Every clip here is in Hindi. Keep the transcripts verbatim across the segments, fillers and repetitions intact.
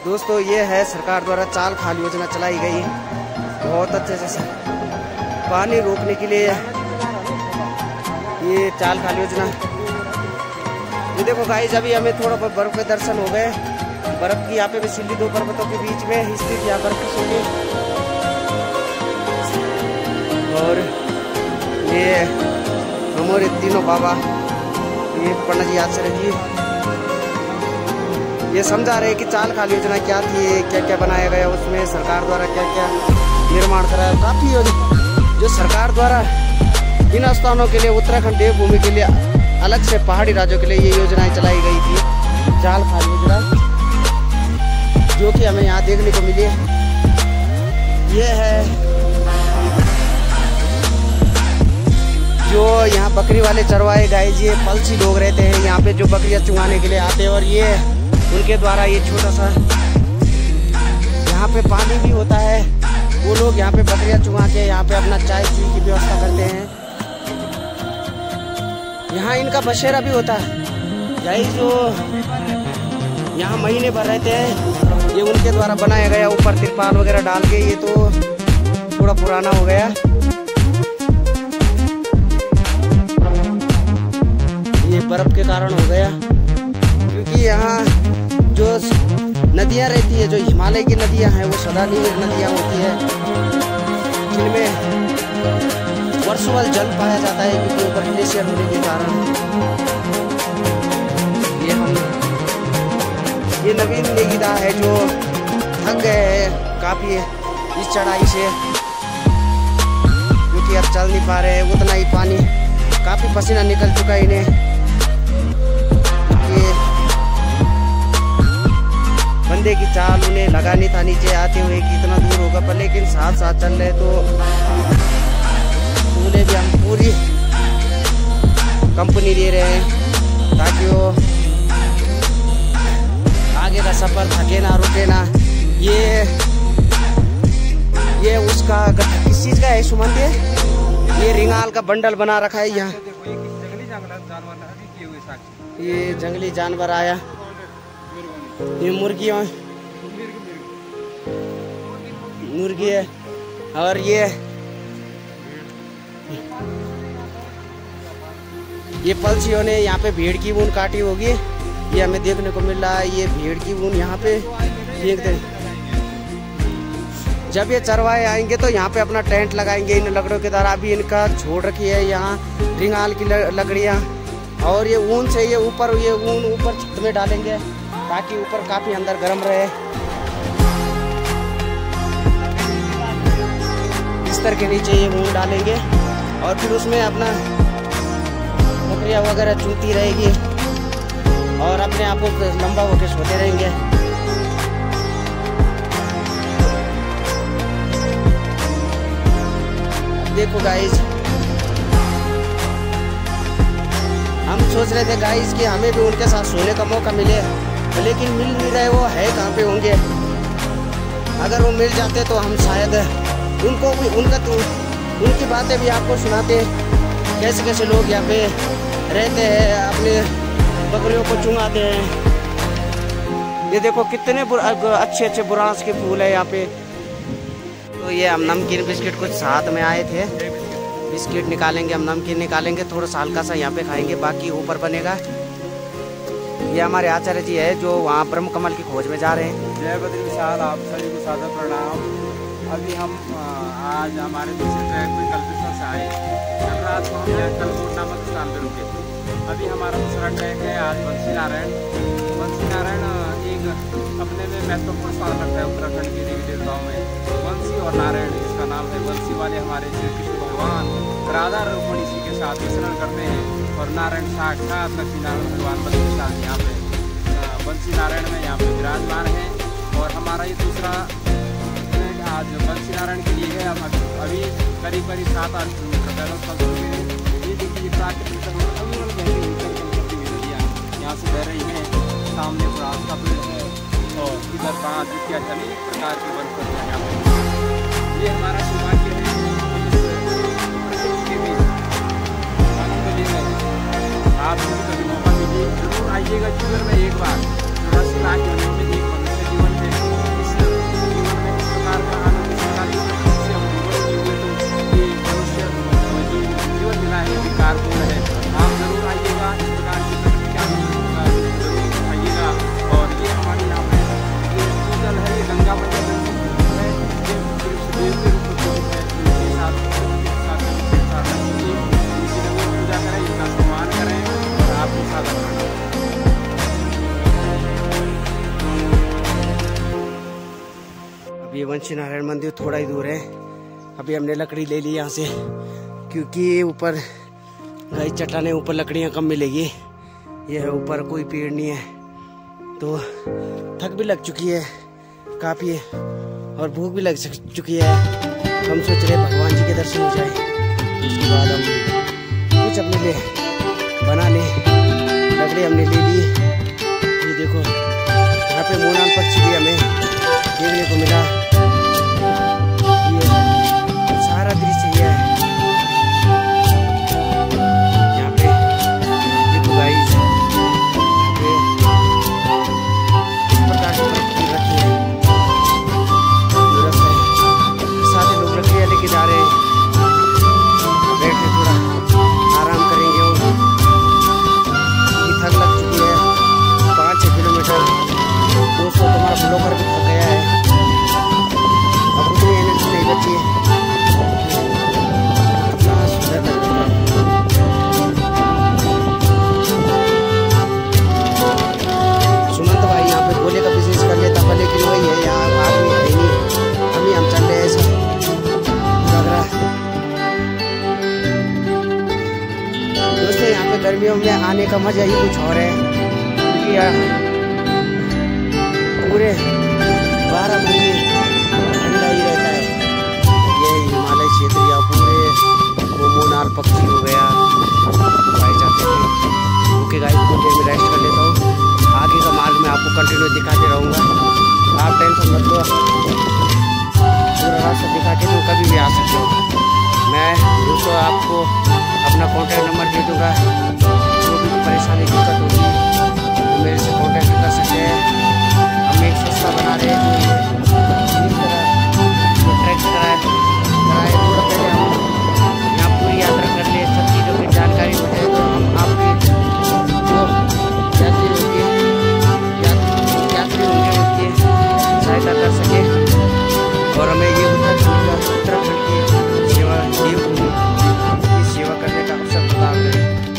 दोस्तों ये है सरकार द्वारा चाल खाल योजना चलाई गई, बहुत अच्छे से पानी रोकने के लिए ये चाल खाल योजना। ये देखो गाइस, अभी हमें थोड़ा बहुत बर्फ के दर्शन हो गए। बर्फ की यहाँ पे भी सिल्ली, दो पर्वतों के बीच में स्थित यहाँ बर्फ की सिल्ली। और ये हमारे तीनों बाबा, ये पंडित जी आचार्य जी, ये समझा रहे कि चाल खाल योजना क्या थी, क्या क्या बनाया गया उसमें, सरकार द्वारा क्या क्या निर्माण कराया। काफी जो सरकार द्वारा इन स्थानों के लिए, उत्तराखंड देवभूमि के लिए, अलग से पहाड़ी राज्यों के लिए ये योजनाएं चलाई गई थी, चाल खाल योजना, जो कि हमें यहाँ देखने को मिली। ये है जो यहाँ बकरी वाले चरवाए गाय जी, पलसी लोग रहते हैं यहाँ पे, जो बकरियाँ चुंगाने के लिए आते हैं। और ये उनके द्वारा ये छोटा सा यहाँ पे पानी भी होता है, वो लोग यहाँ पे बकरियाँ चुंगा के यहाँ पे अपना चाय चुई की व्यवस्था करते हैं। यहाँ इनका बसेरा भी होता है गाइस, जो यहाँ महीने भर रहते हैं। ये उनके द्वारा बनाया गया, ऊपर तिरपाल वगैरह डाल के। ये तो थोड़ा पुराना हो गया, ये बर्फ के कारण हो गया, क्योंकि यहाँ जो नदियाँ रहती है, जो हिमालय की नदियाँ हैं, वो सदानीय नदियाँ होती है, जिनमें वर्षोवल जल पाया जाता है, क्योंकि ऊपर ग्लेशियर होने के कारण। ये हम ये नवीन नेगीदा है जो थक गए हैं काफी इस चढ़ाई से, क्योंकि अब चल नहीं पा रहे हैं। उतना ही पानी, काफी पसीना निकल चुका है इन्हें। बंदे की चाल उन्हें लगा नहीं था नीचे आते हुए कि इतना दूर होगा, पर लेकिन साथ साथ चल रहे तो उन्हें भी हम पूरी कंपनी दे रहे हैं, ताकि वो आगे का सफर थके ना, रुके ना। ये ये उसका किस चीज का है सुमन? ये रिंगाल का बंडल बना रखा है यहाँ। ये जंगली जानवर आया, ये मुर्गियों मुर्गी है। और ये ये पलसियों ने यहाँ पे भेड़ की ऊन काटी होगी, ये हमें देखने को मिल रहा है। ये भेड़ की ऊन यहाँ पे फेंकते हैं। जब ये चरवाए आएंगे तो यहाँ पे अपना टेंट लगाएंगे इन लकड़ियों के द्वारा। अभी इनका छोड़ रखी है यहाँ रिंगाल की लकड़ियाँ, और ये ऊन से ये ऊपर ये ऊन ऊपर छत में डालेंगे, ताकि ऊपर काफी अंदर गर्म रहे। बिस्तर के नीचे ये ऊन डालेंगे, और फिर उसमें अपना बकरियाँ वगैरह चूती रहेगी, और अपने आप को लंबा होकर सोते रहेंगे। देखो गाइस, हम सोच रहे थे गाइस कि हमें भी उनके साथ सोने का मौका मिले, लेकिन मिल नहीं रहे। वो है कहाँ पे होंगे? अगर वो मिल जाते तो हम शायद उनको भी, उनका तो उनकी बातें भी आपको सुनाते, कैसे कैसे लोग यहाँ पे रहते हैं, अपने बकरियों को चुंगाते हैं। ये देखो कितने अच्छे अच्छे बुरांस के फूल है यहाँ पे। तो ये हम नमकीन बिस्किट कुछ साथ में आए थे, बिस्किट निकालेंगे, हम नमकीन निकालेंगे, थोड़ा सा हल्का सा यहाँ पे खाएंगे, बाकी ऊपर बनेगा। ये हमारे आचार्य जी है जो वहाँ ब्रह्म कमल की खोज में जा रहे हैं। जय बद्री विशाल, आप सभी को सादर प्रणाम। अभी हम आज हमारे दूसरे ट्रैक पे कल्पेश्वर से आए। कल रात को हम यहाँ कलपुर नामक स्थान पे रुके। अभी हमारा दूसरा ट्रैक है आज बंसी नारायण। बंसी नारायण एक अपने में महत्वपूर्ण स्थान रखता है उत्तराखंड के देवी देवताओं में। बंसी और नारायण इसका नाम है। बंसी वाले हमारे श्री कृष्ण भगवान राधा रुक्मिणी जी के साथ विचरण करते हैं, और नारायण साक्षात लक्ष्मी नारायण भगवान बंसी साथ यहाँ पे बंसी नारायण में यहाँ पे विराजमान है। और हमारा ये दूसरा आज बंसी नारायण के लिए है। हम अभी करीब करीब सात आठ किलोमीटर पैदल चल चुके हैं। ये देखिए प्राकृतिक नदियाँ यहाँ से बह रही हैं। सामने फ्रांस का पेड़ है, और इधर पाँच विद्या चली प्रकार की वनस्पतियाँ यहाँ पे। ये हमारा सौभाग्य है के बीच आनंद ले रहे हैं। आपको कभी मौका मिले जरूर आइएगा जीवन में एक बार। दस लाख जन्मों में एक मनुष्य जीवन में ये वंशी नारायण मंदिर थोड़ा ही दूर है। अभी हमने लकड़ी ले ली यहाँ से, क्योंकि ऊपर गई चट्टाने ऊपर लकड़ियाँ कम मिलेगी। ये ऊपर कोई पेड़ नहीं है, तो थक भी लग चुकी है काफ़ी और भूख भी लग चुकी है। हम सोच रहे भगवान जी के दर्शन हो जाए, उसके बाद हम कुछ अपने लिए बना लें। लकड़ी हमने ले ली। ये देखो यहाँ पे मोनाल पक्षी भी हमें देखने को मिला। ये सारा दृश्य ये है यहाँ पे। देखो गाइस, इस प्रकार की प्रकृति रखी है। सारे लोग लकड़ियाँ लेके जा रहे हैं, बैठे थोड़ा आराम करेंगे। और थक लग चुकी है, पाँच छः किलोमीटर दोस्तों, तुम्हारा ब्लॉगर भी थक गया है, अब उतनी एनर्जी नहीं बची है। कितना सुंदर लग रहा है। सुमंत भाई यहाँ पे गोले का बिजनेस कर लेता, लेकिन वही है यहाँ आदमी है ही नहीं, अभी हम चल रहे हैं ऐसा लग रहा है। दोस्तों यहाँ पे गर्मियों में आने का मजा ही कुछ और है, क्योंकि पूरे बारह महीने ठंडा ही रहता है। ये हिमालय क्षेत्र या पूरे वो मोनाल पक्षी हो गया पाए जाते हैं। ओके गाइस, कुछ देर में रेस्ट कर लेता हूँ, आगे का मार्ग में आपको कंटिन्यू दिखाते रहूँगा। आप टेंशन मत लो, पूरा रास्ता दिखा के तो कभी भी आ सकते हो। मैं दोस्तों आपको अपना कॉन्टैक्ट नंबर दे दूँगा, जो भी परेशानी दिक्कत होगी तो मेरे से कॉन्टैक्ट कर सकते हैं। हम एक सस्ता बना रहे हैं जो इस तरह जो ट्रैक कराए कराए थोड़ा पहले हम यहाँ पूरी यात्रा कर ले, सब चीज़ों की जानकारी हो जाए, तो हम आपकी जो यात्री होंगे यात्री होंगे उनकी सहायता कर सके और हमें ये उत्तराखंड उत्तराखंड की सेवा देवभूमि की सेवा करने का अवसर प्रदान करें।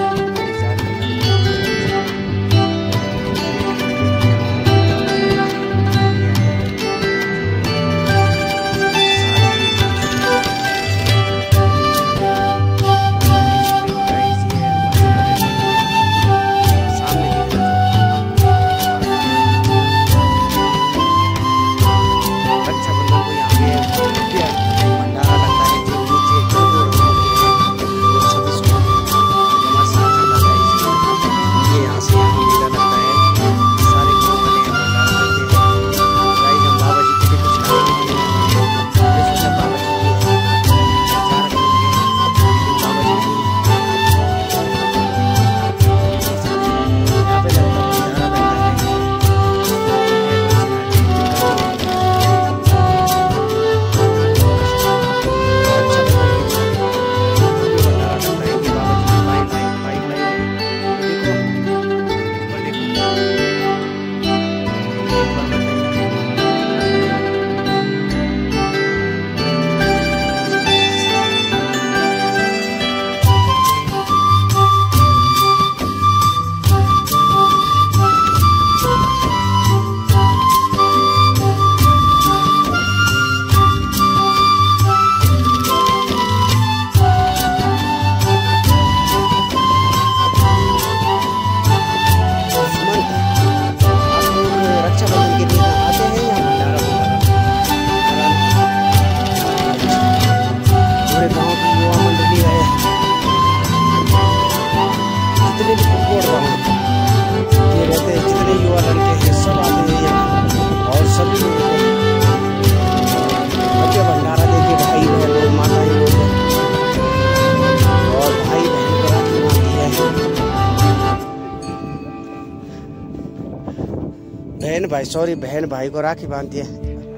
बहन भाई सॉरी बहन भाई को राखी बांधती है।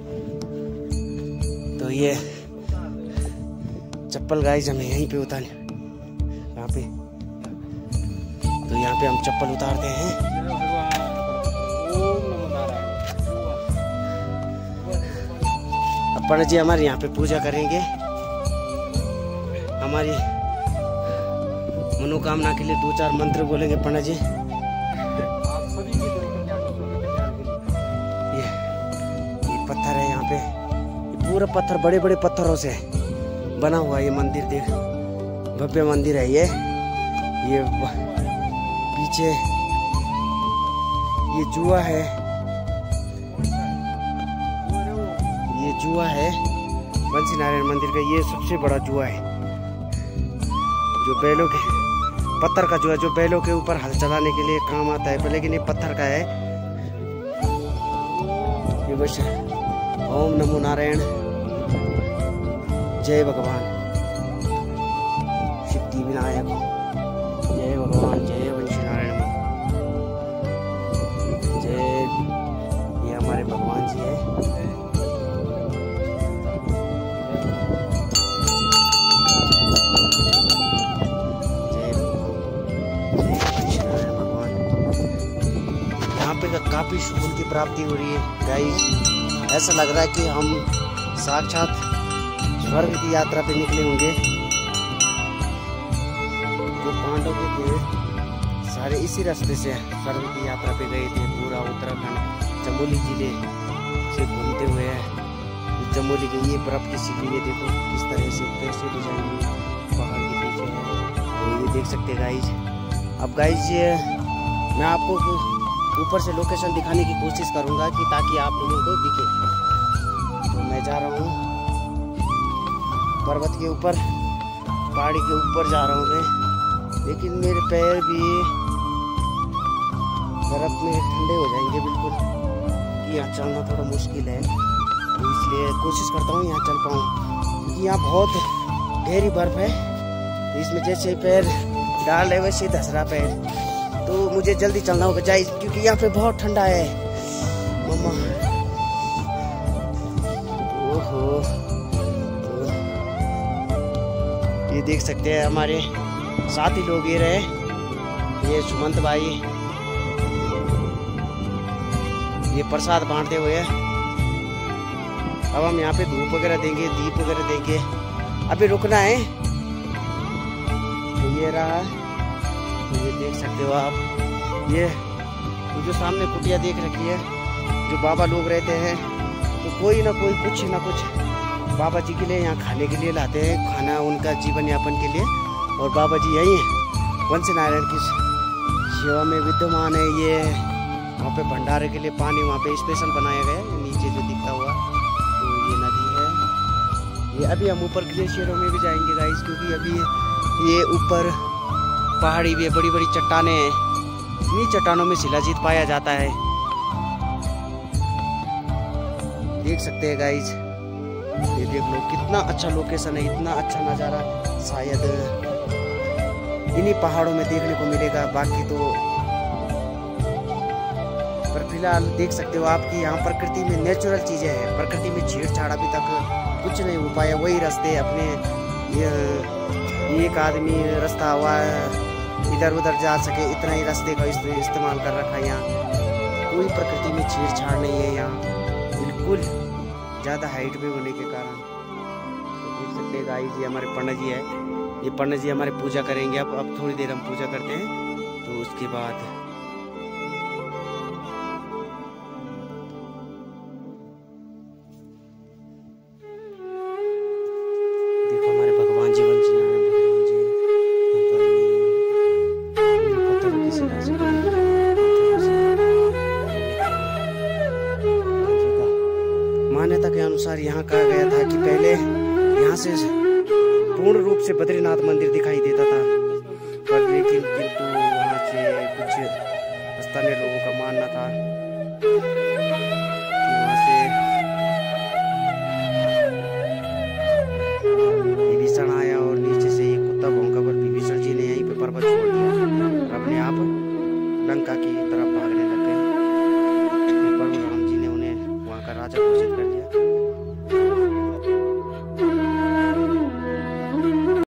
तो ये चप्पल गाइस हमें यहीं पे उतारने, यहाँ पे तो यहाँ पे हम चप्पल उतारते हैं। अब पंडित जी हमारे यहाँ पे पूजा करेंगे, हमारी मनोकामना के लिए दो चार मंत्र बोलेंगे पंडित जी। ये ये पत्थर है यहाँ पे, पूरा पत्थर, बड़े बड़े पत्थरों से बना हुआ ये मंदिर। देख, भव्य मंदिर है ये। ये पीछे ये जुआ है, ये जुआ है बंसी नारायण मंदिर का। ये सबसे बड़ा जुआ है, जो बैलों के पत्थर का जुआ, जो बैलों के ऊपर हल चलाने के लिए काम आता है, लेकिन ये पत्थर का है। ये बस ओम नमो नारायण, जय भगवान सिद्धि विनायक, जय भगवान, जय वंशी नारायण, जय। ये हमारे भगवान जी है। काफी सुकून की प्राप्ति हो रही है गाइस। ऐसा लग रहा है कि हम साक्षात स्वर्ग की यात्रा पे निकले होंगे। जो पांडव थे सारे इसी रास्ते से स्वर्ग की यात्रा पे गए थे। पूरा उत्तराखंड चमोली जिले से घूमते हुए चमोली के ये बर्फ की सीढ़ी है, देखो किस तरह से कैसे डिजाइन हुई पहाड़ के पीछे है। तो ये देख सकते हैं गाइस। अब गाइस ये मैं आपको ऊपर से लोकेशन दिखाने की कोशिश करूंगा कि ताकि आप लोगों को दिखे। तो मैं जा रहा हूँ पर्वत के ऊपर, पहाड़ी के ऊपर जा रहा हूँ मैं, लेकिन मेरे पैर भी बर्फ में ठंडे हो जाएंगे बिल्कुल, कि यहाँ चलना थोड़ा मुश्किल है। तो इसलिए कोशिश करता हूँ यहाँ चल पाऊँ, क्योंकि यहाँ बहुत गहरी बर्फ है। तो इसमें जैसे पैर डाल रहे वैसे धस रहा पैर, तो मुझे जल्दी चलना होगा जाए, क्योंकि यहाँ पे बहुत ठंडा है मम्मा। ओहो, तो ये देख सकते हैं हमारे साथी लोग ये रहे, ये सुमंत भाई, ये प्रसाद बांटते हुए। अब हम यहाँ पे धूप वगैरह देंगे, दीप वगैरह देंगे। अभी रुकना है। तो ये रहा, ये देख सकते हो आप। ये तो जो सामने कुटिया देख रखी है, जो बाबा लोग रहते हैं, तो कोई ना कोई कुछ ना कुछ बाबा जी के लिए यहाँ खाने के लिए लाते हैं, खाना उनका जीवन यापन के लिए। और बाबा जी यही हैं, वंशी नारायण की सेवा में विद्यमान है। ये वहाँ पे भंडारे के लिए पानी वहाँ पे स्पेशल बनाया गया है, नीचे जो दिखता हुआ तो ये नदी है। ये अभी हम ऊपर ग्लेशियरों में भी जाएंगे गाइस, क्योंकि अभी ये ऊपर पहाड़ी भी है, बड़ी बड़ी चट्टानें हैं। इन्हीं चट्टानों में शिलाजीत पाया जाता है। देख सकते हैं गाइस, ये देख लो कितना अच्छा लोकेशन है, इतना अच्छा नज़ारा शायद इन्हीं पहाड़ों में देखने को मिलेगा। बाकी तो पर फिलहाल देख सकते हो आप कि यहाँ प्रकृति में नेचुरल चीजें हैं, प्रकृति में छेड़छाड़ अभी तक कुछ नहीं हो पाया। वही रास्ते अपने ये एक आदमी रास्ता हुआ इधर उधर जा सके, इतना ही रास्ते का इस्तेमाल कर रखा है। यहाँ कोई प्रकृति में छेड़छाड़ नहीं है, यहाँ बिल्कुल ज़्यादा हाइट में होने के कारण। तो देख सकते हैं गाइस, ये हमारे पंडित जी है, ये पंडित जी हमारे पूजा करेंगे। अब अब थोड़ी देर हम पूजा करते हैं, तो उसके बाद देखो हमारे भगवान जी वंशी नारायण भगवान जी पत्थरों की शिला से मान्यता के अनुसार यहाँ कहा गया था कि पहले यहाँ से पूर्ण रूप से बद्रीनाथ मंदिर दिखाई देता था, पर लेकिन किंतु वहाँ से कुछ स्थानीय लोगों का मानना था कि वहाँ से विभीषण आया और नीचे से ये कुत्ता भौंका, पर विभीषण जी ने यहीं पे पर्वत छोड़ दिया और अपने आप लंका की तरफ भागने लग गए। प्रभु राम जी ने उन्हें वहाँ का राजा घोषित कर दिया।